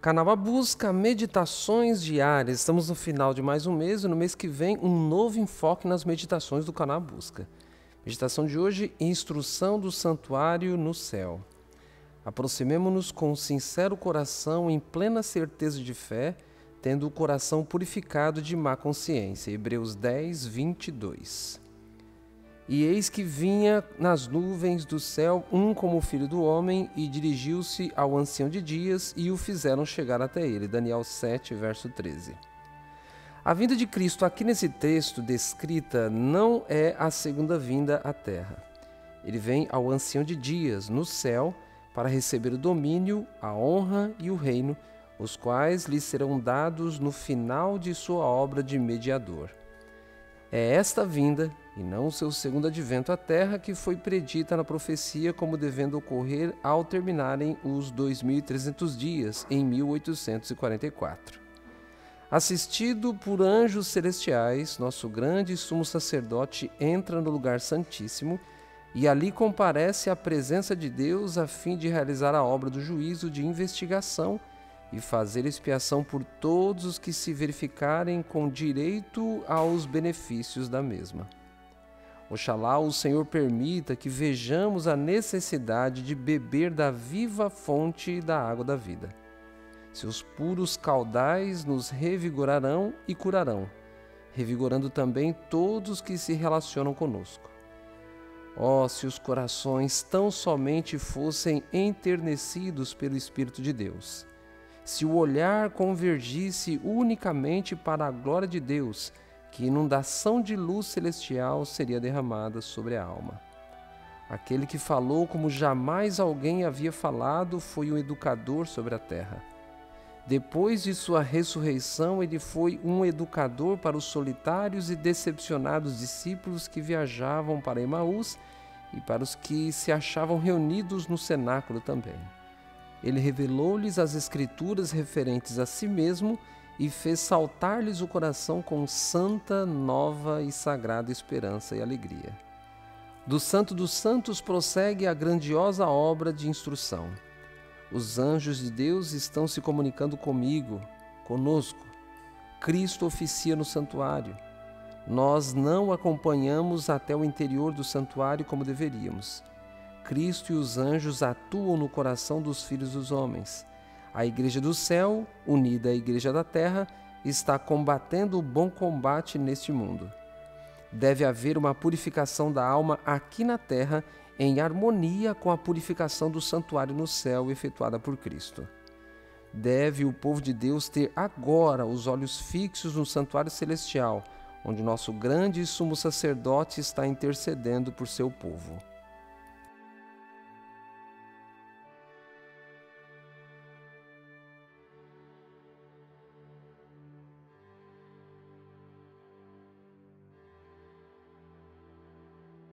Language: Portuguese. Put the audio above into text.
Canal Busca, meditações diárias. Estamos no final de mais um mês e no mês que vem um novo enfoque nas meditações do Canal Busca. Meditação de hoje, instrução do santuário no céu. Aproximemo-nos com um sincero coração em plena certeza de fé, tendo o coração purificado de má consciência. Hebreus 10, 22. E eis que vinha nas nuvens do céu um como o filho do homem, e dirigiu-se ao ancião de dias, e o fizeram chegar até ele. Daniel 7, verso 13. A vinda de Cristo aqui nesse texto descrita não é a segunda vinda à terra. Ele vem ao ancião de dias, no céu, para receber o domínio, a honra e o reino, os quais lhe serão dados no final de sua obra de mediador. É esta vinda, e não o seu segundo advento à terra, que foi predita na profecia como devendo ocorrer ao terminarem os 2.300 dias, em 1844. Assistido por anjos celestiais, nosso grande sumo sacerdote entra no lugar santíssimo e ali comparece à presença de Deus a fim de realizar a obra do juízo de investigação e fazer expiação por todos os que se verificarem com direito aos benefícios da mesma. Oxalá o Senhor permita que vejamos a necessidade de beber da viva fonte da água da vida. Seus puros caudais nos revigorarão e curarão, revigorando também todos que se relacionam conosco. Oh, se os corações tão somente fossem enternecidos pelo Espírito de Deus! Se o olhar convergisse unicamente para a glória de Deus, que inundação de luz celestial seria derramada sobre a alma. Aquele que falou como jamais alguém havia falado foi um educador sobre a terra. Depois de sua ressurreição, ele foi um educador para os solitários e decepcionados discípulos que viajavam para Emaús e para os que se achavam reunidos no cenáculo também. Ele revelou-lhes as Escrituras referentes a si mesmo e fez saltar-lhes o coração com santa, nova e sagrada esperança e alegria. Do Santo dos Santos prossegue a grandiosa obra de instrução. Os anjos de Deus estão se comunicando conosco. Cristo oficia no santuário. Nós não acompanhamos até o interior do santuário como deveríamos. Cristo e os anjos atuam no coração dos filhos dos homens. A Igreja do céu, unida à Igreja da terra, está combatendo o bom combate neste mundo. Deve haver uma purificação da alma aqui na terra, em harmonia com a purificação do santuário no céu efetuada por Cristo. Deve o povo de Deus ter agora os olhos fixos no santuário celestial, onde nosso grande sumo sacerdote está intercedendo por seu povo.